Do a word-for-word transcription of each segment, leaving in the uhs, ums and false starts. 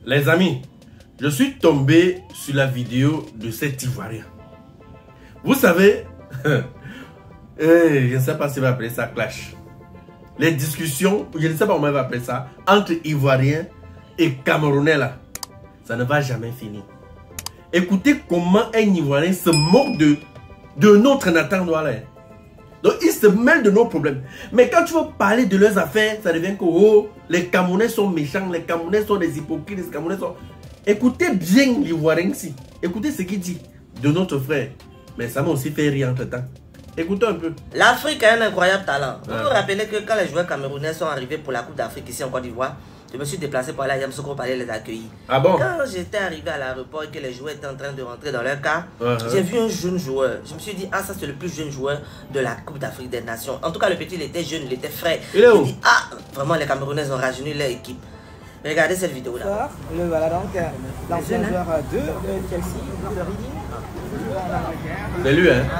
Les amis, je suis tombé sur la vidéo de cet Ivoirien. Vous savez, je ne sais pas si on va appeler ça clash. Les discussions, je ne sais pas comment on va appeler ça, entre Ivoiriens et Camerounais là, ça ne va jamais finir. Écoutez comment un Ivoirien se moque de, de notre Nathan Douala. Donc ils se mêlent de nos problèmes. Mais quand tu veux parler de leurs affaires, ça devient que oh, les Camerounais sont méchants, les Camerounais sont des hypocrites, les Camerounais sont... Écoutez bien l'Ivoirien ici. Écoutez ce qu'il dit de notre frère. Mais ça m'a aussi fait rire entre temps. Écoutez un peu. L'Afrique a un incroyable talent. Vous ah. vous rappelez que quand les joueurs camerounais sont arrivés pour la Coupe d'Afrique ici en Côte d'Ivoire, je me suis déplacé pour aller à Yamoussoukro pour aller les accueillir. Ah bon? Quand j'étais arrivé à l'aéroport et que les joueurs étaient en train de rentrer dans leur car, uh -huh. j'ai vu un jeune joueur. Je me suis dit, ah ça c'est le plus jeune joueur de la Coupe d'Afrique des Nations. En tout cas le petit il était jeune, il était frais. Il est où? Dit, ah vraiment les Camerounais ont rajeuni leur équipe. Regardez cette vidéo là. Le voilà donc l'ancien joueur de Chelsea, de Reading. C'est lui hein?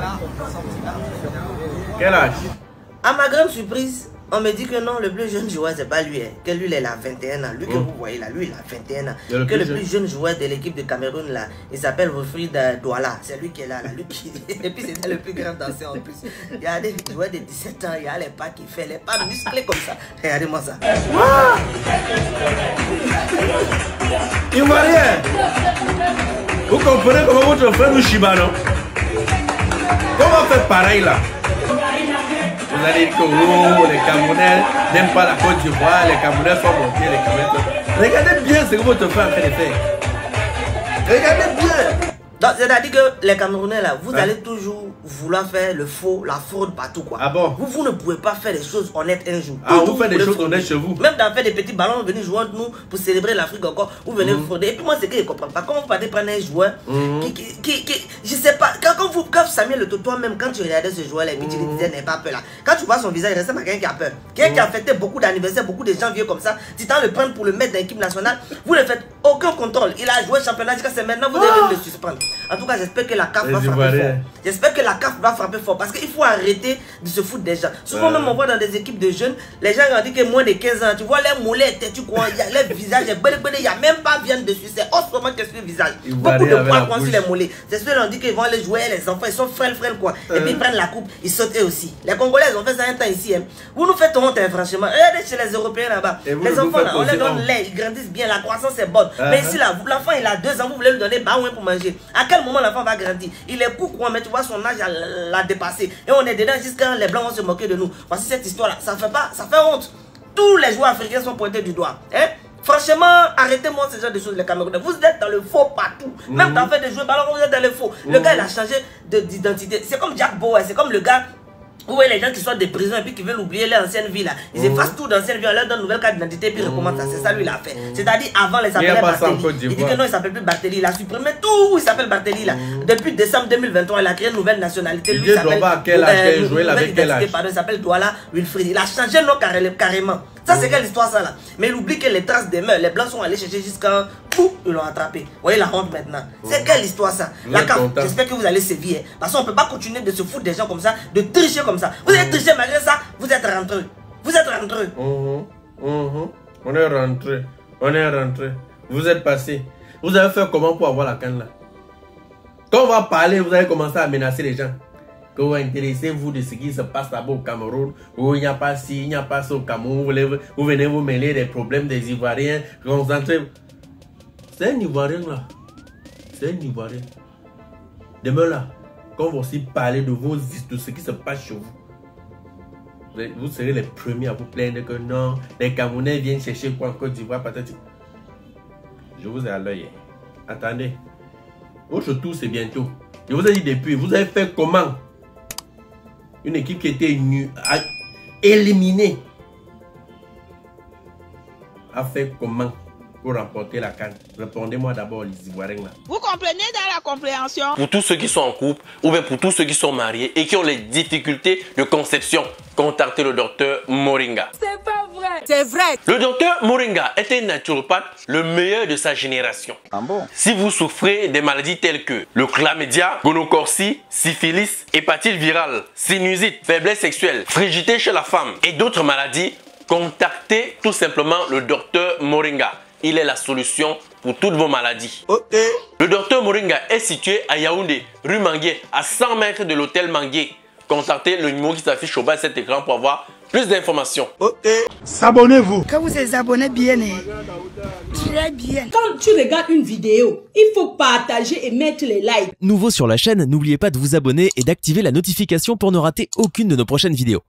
Quel âge? À ma grande surprise, on me dit que non, le plus jeune joueur, c'est pas lui. Hein. Que lui, il a vingt et un ans. Lui que oh. vous voyez là, lui, il a vingt et un ans. Le que plus le jeune. plus jeune joueur de l'équipe de Cameroun, là, il s'appelle Wilfried Douala. C'est lui qui est là. là. Lui qui... Et puis, c'est le plus grand danseur en plus. Il y a des joueurs de dix-sept ans, il y a les pas qui fait, les pas musclés comme ça. Regardez-moi ça. Ah! Ivoirien! Vous comprenez comment votre frère nous chiba, non? Comment faire pareil là? Vous allez dire que oh, les Camerounais n'aiment pas la Côte d'Ivoire, les Camerounais sont montés, les Camerounais sont... Regardez bien ce que votre frère est en train de faire. Regardez bien. Donc, c'est-à-dire que les Camerounais là, vous hein? allez toujours vouloir faire le faux, la fraude partout quoi. Ah bon? Vous, vous ne pouvez pas faire des choses honnêtes un jour. Ah, vous, vous faites des choses honnêtes chez vous? Même dans faire des petits ballons, venir jouer entre nous pour célébrer l'Afrique encore, vous venez mmh. vous frauder. Et puis moi, c'est que je ne comprends pas. Comment vous partez prendre un joueur mmh. qui, qui, qui, qui, je sais pas, quand, quand vous, quand Samuel Le toi-même, quand tu regardais ce joueur là, et puis mmh. tu lui disais, n'aie pas peur là. Quand tu vois son visage, il ressemble à quelqu'un qui a peur. Quelqu'un mmh. qui a fêté beaucoup d'anniversaires, beaucoup de gens vieux comme ça. Tu t'en le prendre pour le mettre dans l'équipe nationale, vous ne faites aucun contrôle. Il a joué championnat jusqu'à c'est maintenant, vous devez oh. le suspendre. En tout cas, j'espère que la C A F va frapper fort. J'espère que la C A F va frapper fort parce qu'il faut arrêter de se foutre des gens. Souvent, euh. même on voit dans des équipes de jeunes, les gens ont dit que moins de quinze ans, tu vois les mollets, tu crois, les visages, il n'y a même pas viande dessus, c'est autrement que sur le visage. Beaucoup de poils coincent sur les mollets. C'est ceux qui ont dit qu'ils vont aller jouer, les enfants, ils sont frêles, frêles quoi. Euh. Et puis ils prennent la coupe, ils sautent eux aussi. Les Congolais, ils ont fait ça un temps ici. Hein. Vous nous faites honte, hein, franchement. Regardez chez les Européens là-bas. Les enfants, là, on leur donne lait, ils grandissent bien, la croissance est bonne. Uh -huh. Mais ici, là, l'enfant, il a deux ans, vous voulez lui donner baouin pour manger. À quel moment l'enfant va grandir? Il est court, mais tu vois, son âge l'a dépassé. Et on est dedans jusqu'à les blancs vont se moquer de nous. Voici cette histoire-là. Ça fait pas, ça fait honte. Tous les joueurs africains sont pointés du doigt. Hein? Franchement, arrêtez-moi ce genre de choses, les Camerounais. Vous êtes dans le faux partout. Mm -hmm. Même dans le fait de jouer ballon, vous êtes dans le faux. Mm -hmm. Le gars, il a changé d'identité. C'est comme Jack Bowen, c'est comme le gars. Vous voyez les gens qui sortent des prisons et puis qui veulent oublier leur ancienne vie là. Ils mmh. effacent tout d'ancienne vie, on leur donne une nouvelle carte d'identité et puis ils recommencent ça. C'est ça lui il a fait. Mmh. C'est-à-dire avant il s'appelait Barthélémy. Il dit que non il s'appelle plus Barthélémy. Il a supprimé tout, il s'appelle Barthélémy là. Mmh. Depuis décembre deux mille vingt-trois, il a créé une nouvelle nationalité. Lui il s'appelle il s'appelle Douala Wilfried. Il a changé le nom carrément. Ça c'est quelle histoire ça là. Mais il oublie que les traces des meurtres, les blancs sont allés chercher jusqu'à fou, ils l'ont attrapé. Vous voyez la honte maintenant. C'est quelle histoire ça? La C A F, j'espère que vous allez sévir. Parce qu'on ne peut pas continuer de se foutre des gens comme ça, de tricher comme ça. Vous êtes triché malgré ça, vous êtes rentré. Vous êtes rentré. Mmh, mmh. On est rentré. On est rentré. Vous êtes passé. Vous avez fait comment pour avoir la canne là? Quand on va parler, vous allez commencer à menacer les gens. Que vous intéressez-vous de ce qui se passe là-bas au Cameroun, où il n'y a pas ci, il n'y a pas ça au Cameroun, vous, voulez, vous venez vous mêler des problèmes des Ivoiriens, concentrez. C'est un Ivoirien là. C'est un Ivoirien. Demain là, quand on va aussi parler de vos de ce qui se passe chez vous, vous serez les premiers à vous plaindre que non, les Camerounais viennent chercher quoi en Côte d'Ivoire, peut-être. Je vous ai à l'œil. Attendez. Votre tour c'est bientôt. Je vous ai dit depuis, vous avez fait comment? Une équipe qui était nue, éliminée, a fait comment pour remporter la CAN? Répondez-moi d'abord les Ivoiriens là. Vous comprenez dans la compréhension? Pour tous ceux qui sont en couple ou bien pour tous ceux qui sont mariés et qui ont les difficultés de conception, contactez le docteur Moringa. C'est pas vrai. C'est vrai. Le docteur Moringa est un naturopathe, le meilleur de sa génération. Ah bon? Si vous souffrez des maladies telles que le chlamydia, gonocorcie, syphilis, hépatite virale, sinusite, faiblesse sexuelle, frigidité chez la femme et d'autres maladies, contactez tout simplement le docteur Moringa. il est la solution pour toutes vos maladies. Ok. Le docteur Moringa est situé à Yaoundé, rue Mangué, à cent mètres de l'hôtel Mangué. Contactez le numéro qui s'affiche au bas de cet écran pour avoir plus d'informations. Ok. S'abonnez-vous. Quand vous êtes abonnés bien, très bien. Quand tu regardes une vidéo, il faut partager et mettre les likes. Nouveau sur la chaîne, n'oubliez pas de vous abonner et d'activer la notification pour ne rater aucune de nos prochaines vidéos.